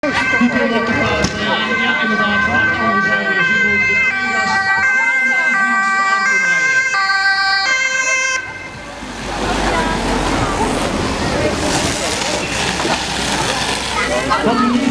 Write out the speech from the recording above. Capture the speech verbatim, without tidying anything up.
Die komen op de plaats. Ja, inderdaad. Van andere zijde zien we de collega's van de dienst aan te rijden. Wat